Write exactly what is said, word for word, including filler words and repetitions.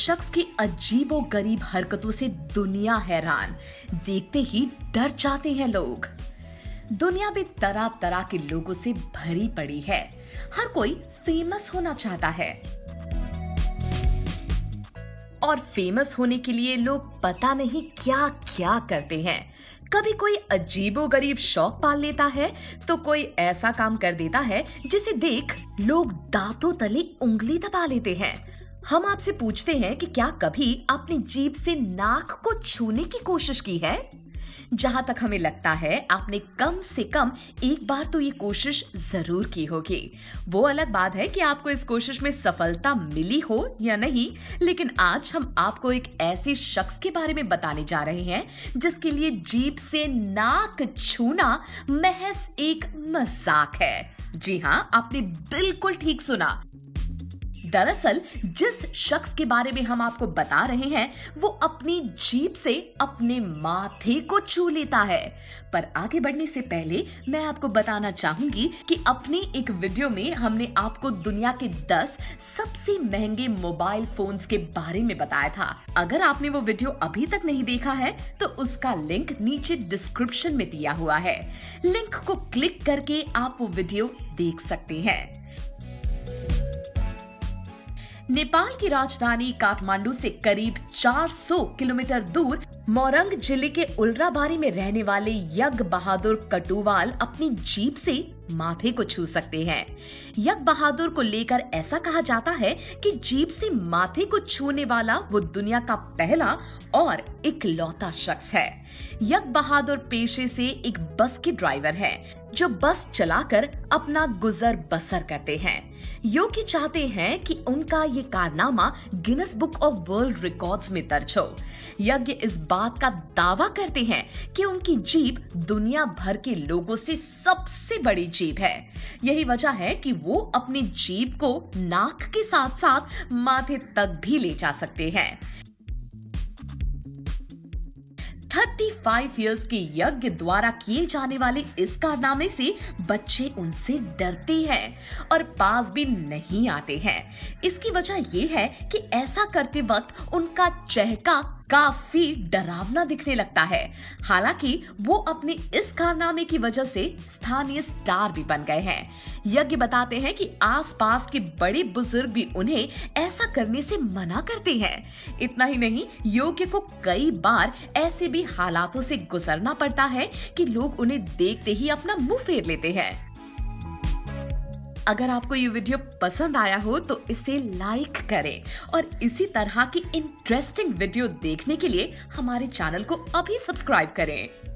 शख्स की अजीबो गरीब हरकतों से दुनिया हैरान, देखते ही डर जाते हैं लोग। दुनिया भी तरह तरह के लोगों से भरी पड़ी है। हर कोई फेमस होना चाहता है और फेमस होने के लिए लोग पता नहीं क्या क्या करते हैं। कभी कोई अजीबो गरीब शौक पाल लेता है तो कोई ऐसा काम कर देता है जिसे देख लोग दांतों तले उंगली दबा लेते हैं। हम आपसे पूछते हैं कि क्या कभी आपने जीभ से नाक को छूने की कोशिश की है? जहां तक हमें लगता है आपने कम से कम एक बार तो ये कोशिश जरूर की होगी। वो अलग बात है कि आपको इस कोशिश में सफलता मिली हो या नहीं, लेकिन आज हम आपको एक ऐसे शख्स के बारे में बताने जा रहे हैं जिसके लिए जीभ से नाक छूना महज एक मजाक है। जी हाँ, आपने बिल्कुल ठीक सुना। दरअसल जिस शख्स के बारे में हम आपको बता रहे हैं वो अपनी जीभ से अपने माथे को छू लेता है। पर आगे बढ़ने से पहले मैं आपको बताना चाहूंगी कि अपने एक वीडियो में हमने आपको दुनिया के दस सबसे महंगे मोबाइल फोन्स के बारे में बताया था। अगर आपने वो वीडियो अभी तक नहीं देखा है तो उसका लिंक नीचे डिस्क्रिप्शन में दिया हुआ है। लिंक को क्लिक करके आप वो वीडियो देख सकते हैं। नेपाल की राजधानी काठमांडू से करीब चार सौ किलोमीटर दूर मोरंग जिले के उल्राबारी में रहने वाले यज्ञ बहादुर कटुवाल अपनी जीभ से माथे को छू सकते हैं। यज्ञ बहादुर को लेकर ऐसा कहा जाता है कि जीभ से माथे को छूने वाला वो दुनिया का पहला और इकलौता शख्स है। यज्ञ बहादुर पेशे से एक बस के ड्राइवर हैं, जो बस चलाकर अपना गुजर बसर करते हैं। योगी चाहते हैं कि उनका ये कारनामा Guinness book of world records में दर्ज हो। यज्ञ इस बात का दावा करते हैं कि उनकी जीभ दुनिया भर के लोगों से सबसे बड़ी जीभ है। यही वजह है कि वो अपनी जीभ को नाक के साथ साथ माथे तक भी ले जा सकते हैं। पैंतीस इयर्स के यज्ञ द्वारा किए जाने वाले इस कारनामे से बच्चे उनसे डरते हैं और पास भी नहीं आते हैं। इसकी वजह यह है कि ऐसा करते वक्त उनका चेहरा काफी डरावना दिखने लगता है। हालांकि वो अपने इस कारनामे की वजह से स्थानीय स्टार भी बन गए हैं। यज्ञ बताते हैं कि आसपास के बड़े बुजुर्ग भी उन्हें ऐसा करने से मना करते हैं। इतना ही नहीं, योग्य को कई बार ऐसे भी हालातों से गुजरना पड़ता है कि लोग उन्हें देखते ही अपना मुंह फेर लेते हैं। अगर आपको ये वीडियो पसंद आया हो तो इसे लाइक करें और इसी तरह की इंटरेस्टिंग वीडियो देखने के लिए हमारे चैनल को अभी सब्सक्राइब करें।